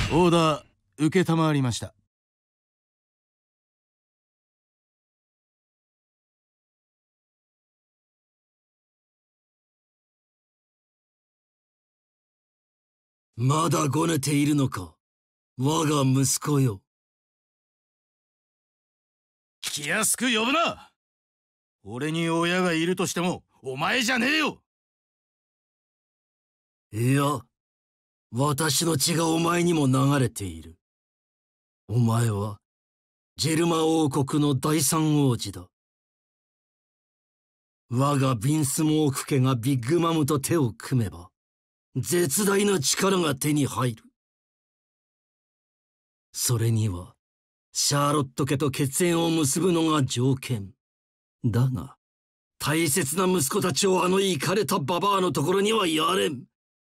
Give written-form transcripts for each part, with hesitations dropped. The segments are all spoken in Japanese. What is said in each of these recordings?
オーダー承りました。 まだごねているのか、我が息子よ。 気安く呼ぶな。俺に親がいるとしてもお前じゃねえよ。 いや、私の血がお前にも流れている。お前はジェルマ王国の第三王子だ。我がビンスモーク家がビッグマムと手を組めば絶大な力が手に入る。それにはシャーロット家と血縁を結ぶのが条件だが、大切な息子たちをあのイカれたババアのところにはやれん。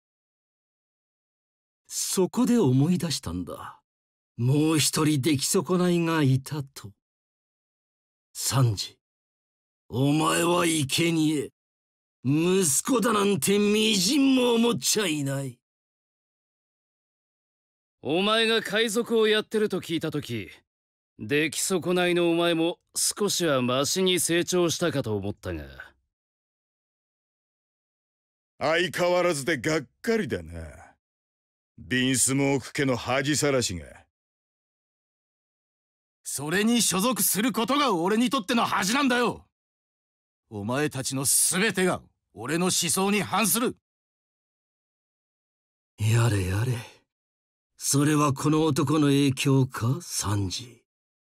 そこで思い出したんだ。もう一人出来損ないがいたと。サンジ、お前は生贄。息子だなんてみじんも思っちゃいない。 お前が海賊をやってると聞いたとき、出来損ないのお前も少しはマシに成長したかと思ったが。 相変わらずでがっかりだな。ビンスモーク家の恥さらしが。 それに所属することが俺にとっての恥なんだよ。お前たちの全てが俺の思想に反する。 やれやれ。それはこの男の影響か、サンジ。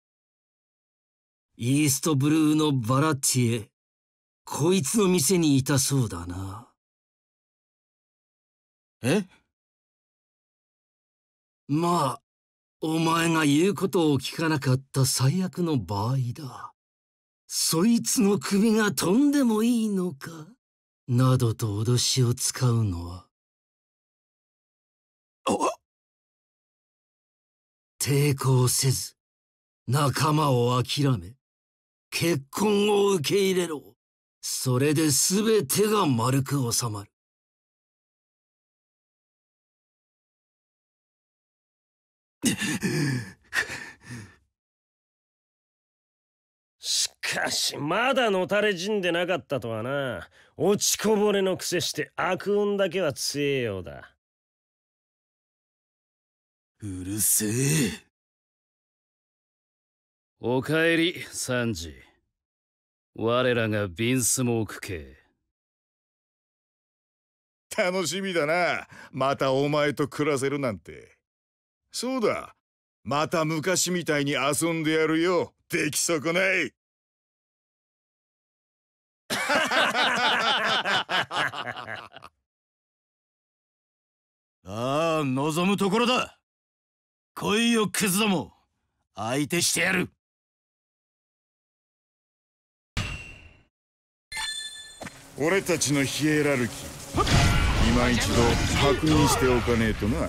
イーストブルーのバラティエ、こいつの店にいたそうだな。 え？ まあ、お前が言うことを聞かなかった最悪の場合だ。そいつの首が飛んでもいいのかなどと脅しを使うのは。抵抗せず、仲間を諦め、結婚を受け入れろ。それで全てが丸く収まる。 しかしまだのたれ死んでなかったとはな。落ちこぼれのくせして悪運だけは強えようだ。 うるせえ。 おかえり、サンジ。我らがビンスモーク家。 楽しみだな。またお前と暮らせるなんて。そうだ、また昔みたいに遊んでやるよ、出来損ない。 ああ、望むところだ。来いよクズども、相手してやる。 俺たちのヒエラルキー、今一度確認しておかねえとな。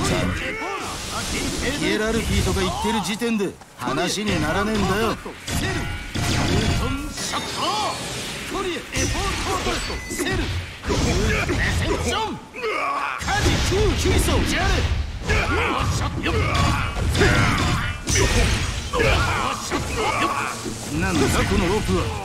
ヒエラルキーとか言ってる時点で話にならねえんだよ。なんだこのロープは。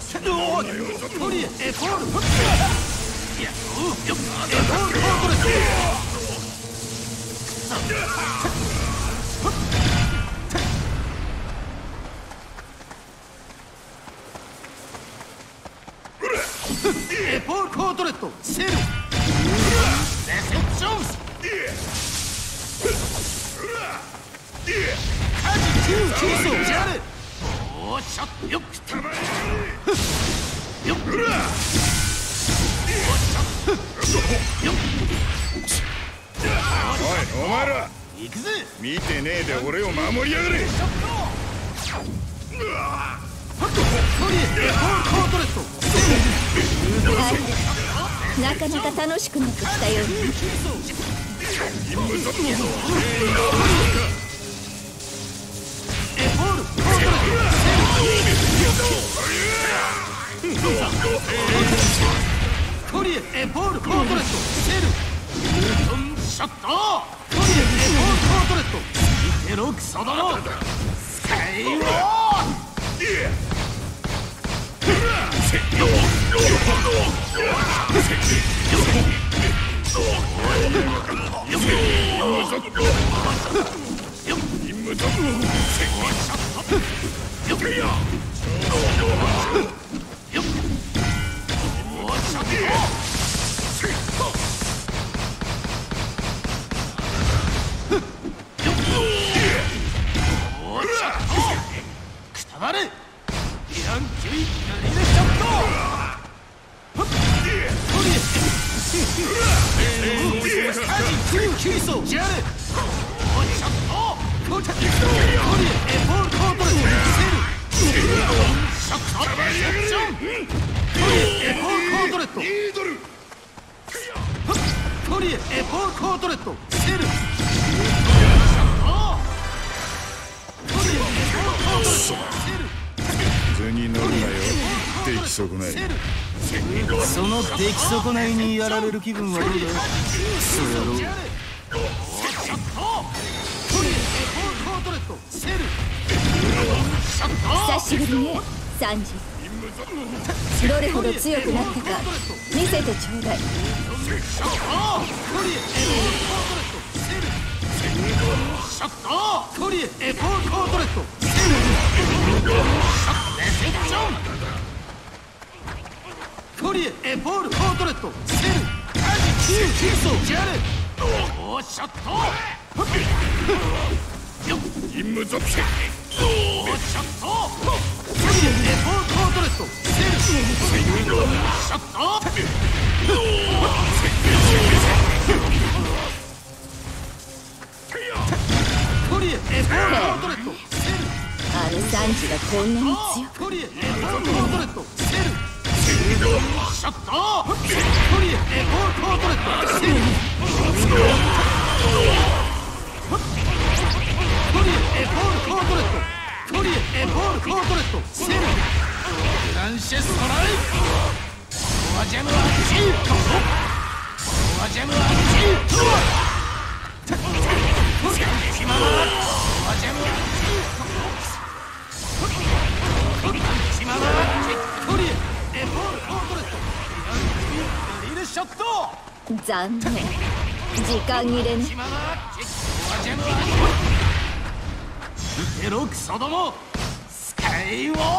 エポール・コートレット、セル、レセプションス、カジ9キーソージャレ、おーショットよっよっおい、お前ら行くぜ。 見てねえで俺を守りやがれ。 なかなか楽しくなってきたようね。コリエ、エポール・コートレット、セル、ニュートン・ショット、コリエ、エポール・コートレットロクソどもスカイウォーくたばれイランキュイガリレショットキリソジャレおショットコータキリエポールコートレセルショットセクションエポールコートレットコリエエポールコートレットセル図に乗るなよ、出来損ない。 その出来損ないにやられる気分はどうだクソ野郎。 久しぶりねサンジ。どれほど強くなったか見せてちょうだい。 コリエエポールコートレットコリエエポールコートレットセルカジキューキリソジャレおショット任務属性おショットコリエエポールコートレットセルショットコリエエポールコートレットセルあのサンジがこんなに強く。 コリエエポールコートレットセルショットコリエエポールコートレットセルコリエエポールコートレットコリエエポールコートレットセルフランシェストライオアジェムアッチオアジェムアッチコリエキママオアジェムアッチコリエキママコリエエポールコートレットガリレショット残念時間切れね。 キママオアジェムアッチエロクソどもスカイウォー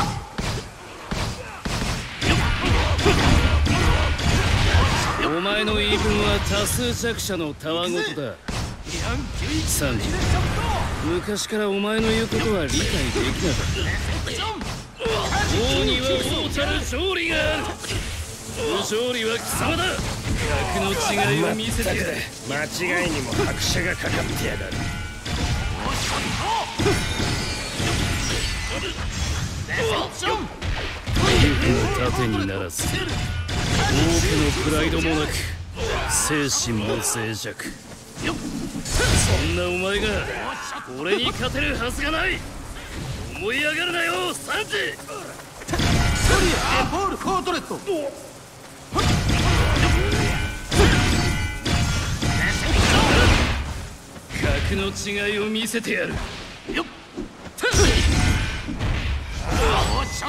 お前の言い分は多数弱者のたわごとだ。サンジ、昔からお前の言うことは理解できなかった。王には王たる勝利がある。不勝利は貴様だ。格の違いを見せてやる。 間違いにも拍車がかかってやがる。 勇気の盾にならず多くのプライドもなく精神も脆弱。そんなお前が俺に勝てるはずがない。思い上がるなよサンジ。 コリエエポールコートレット格の違いを見せてやる。 よっおしょっ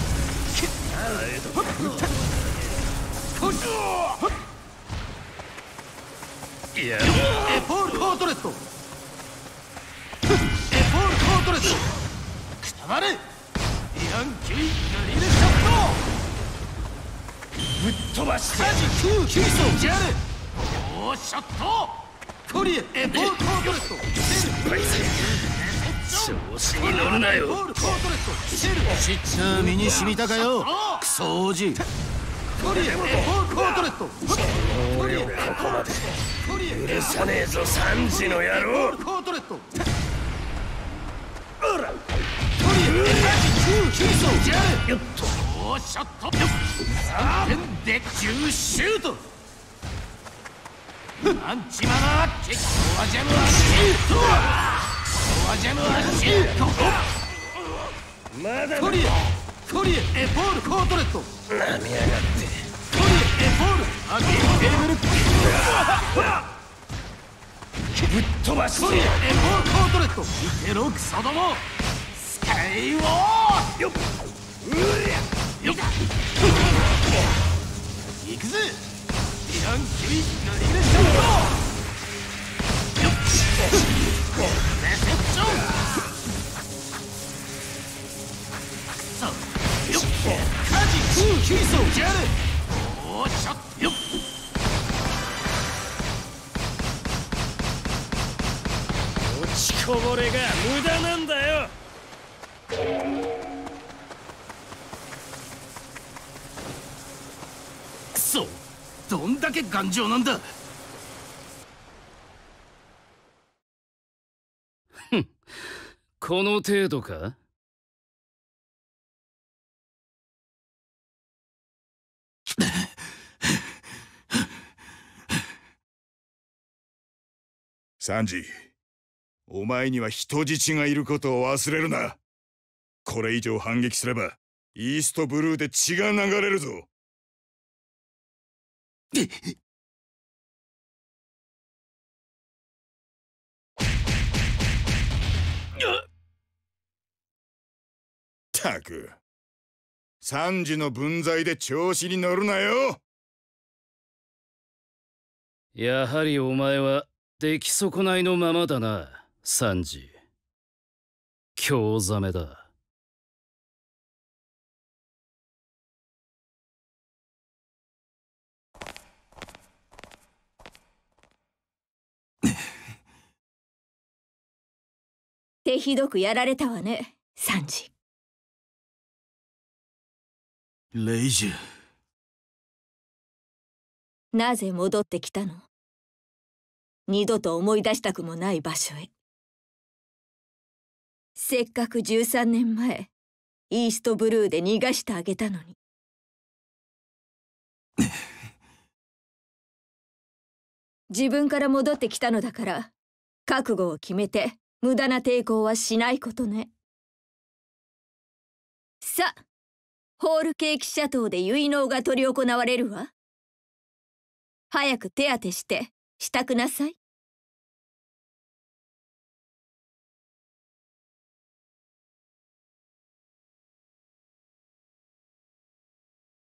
いやエポールコートレットエポールコートレットくたばれイランキュイガリレショットぶっ飛ばしてカジキューキリソジャレおショットコリエエポールコートレット失敗せ調子に乗るなよ。 ちっちゃ身に染みたかよクソ王子。コリエエポールコートレット俺をここまで許さねえぞサンジの野郎。 コートレットコリエエキューキリソジャレよっとおショット3点で10シュートアンチマナーキックオアジェムアシートオアジェムアシートまだコリエエポールコートレットなみやがってコリエエポールアゲイテーブルぶっ飛ばしてエフォールコートレット見てろクソどもスカイウォーよっよっ行くぜディラン・キュイグリルショットよっレセプションさあよっカジキュイソージャルおーショットよっ落ちこぼれが無駄なんだよ。 クソどんだけ頑丈なんだ。 この程度か。 サンジ、お前には人質がいることを忘れるな。これ以上反撃すればイーストブルーで血が流れるぞ。ったく、サンジの分際で調子に乗るなよ。 やはりお前は出来損ないのままだな、サンジ。興ざめだ。 手ひどくやられたわね、サンジ。 レイジュ、 なぜ戻ってきたの？二度と思い出したくもない場所へ。せっかく13年前イーストブルーで逃がしてあげたのに。自分から戻ってきたのだから覚悟を決めて無駄な抵抗はしないことね。さあ、ホールケーキシャトーで結納が執り行われるわ。早く手当てして支度なさい。